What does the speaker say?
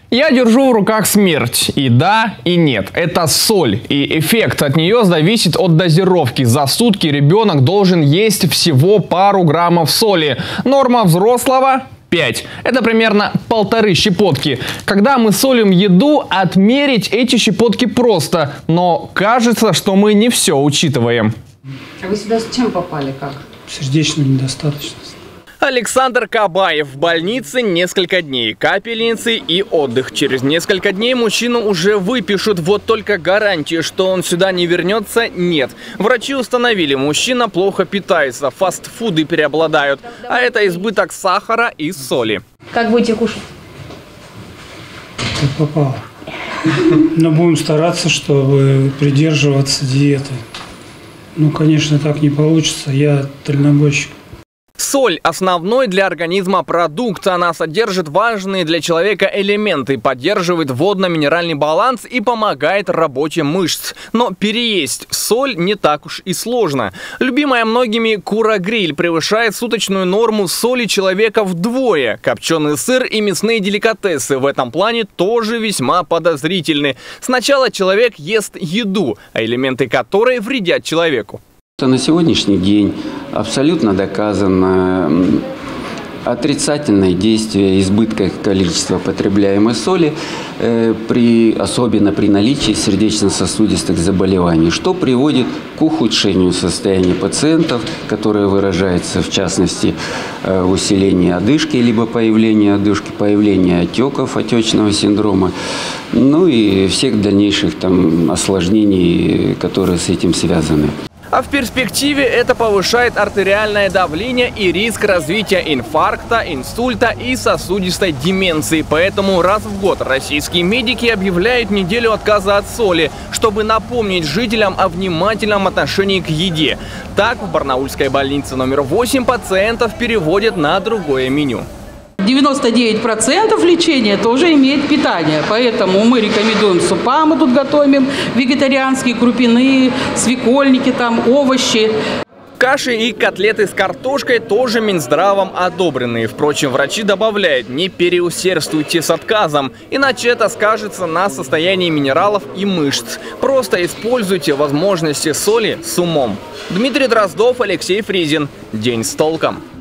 Я держу в руках смерть. И да, и нет. Это соль. И эффект от нее зависит от дозировки. За сутки ребенок должен есть всего пару граммов соли. Норма взрослого 5. Это примерно 1,5 щепотки. Когда мы солим еду, отмерить эти щепотки просто. Но кажется, что мы не все учитываем. А вы сюда с чем попали? Как? Сердечную недостаточность. Александр Кабаев в больнице несколько дней. Капельницы и отдых. Через несколько дней мужчину уже выпишут. Вот только гарантии, что он сюда не вернется, нет. Врачи установили, мужчина плохо питается, фастфуды преобладают. А это избыток сахара и соли. Как будете кушать? Как попало. Но будем стараться, чтобы придерживаться диеты. Ну, конечно, так не получится. Я дальнобойщик. Соль – основной для организма продукт. Она содержит важные для человека элементы, поддерживает водно-минеральный баланс и помогает работе мышц. Но переесть соль не так уж и сложно. Любимая многими кура-гриль превышает суточную норму соли человека вдвое. Копченый сыр и мясные деликатесы в этом плане тоже весьма подозрительны. Сначала человек ест еду, а элементы которой вредят человеку. На сегодняшний день абсолютно доказано отрицательное действие избытка количества потребляемой соли, особенно при наличии сердечно-сосудистых заболеваний, что приводит к ухудшению состояния пациентов, которое выражается в частности в усилении одышки, либо появлении одышки, появлении отеков, отечного синдрома, ну и всех дальнейших осложнений, которые с этим связаны. А в перспективе это повышает артериальное давление и риск развития инфаркта, инсульта и сосудистой деменции. Поэтому раз в год российские медики объявляют неделю отказа от соли, чтобы напомнить жителям о внимательном отношении к еде. Так, в барнаульской больнице номер 8 пациентов переводят на другое меню. 99% лечения тоже имеет питание, поэтому мы рекомендуем супа, мы тут готовим вегетарианские, крупяные, свекольники, овощи. Каши и котлеты с картошкой тоже Минздравом одобренные. Впрочем, врачи добавляют, не переусердствуйте с отказом, иначе это скажется на состоянии минералов и мышц. Просто используйте возможности соли с умом. Дмитрий Дроздов, Алексей Фризин. День с толком.